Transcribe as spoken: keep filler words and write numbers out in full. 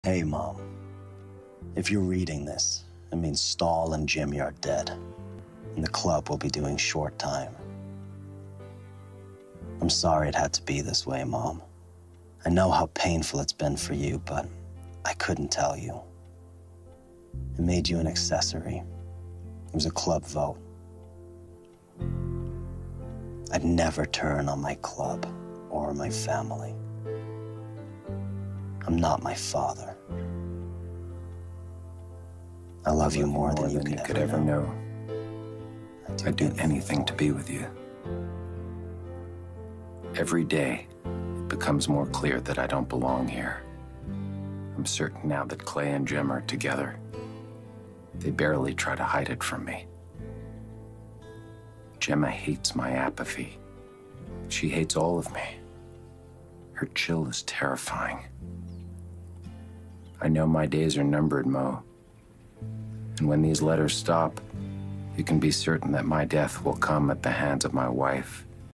Hey, Mom. If you're reading this, it means Stahl and Jimmy are dead, and the club will be doing short time. I'm sorry it had to be this way, Mom. I know how painful it's been for you, but I couldn't tell you. It made you an accessory. It was a club vote. I'd never turn on my club or my family. I'm not my father. I love you more than you than you could could ever ever know. know. I'd do anything to be with you. Every day, it becomes more clear that I don't belong here. I'm certain now that Clay and Jim are together. They barely try to hide it from me. Gemma hates my apathy. She hates all of me. Her chill is terrifying. I know my days are numbered, Mo. And when these letters stop, you can be certain that my death will come at the hands of my wife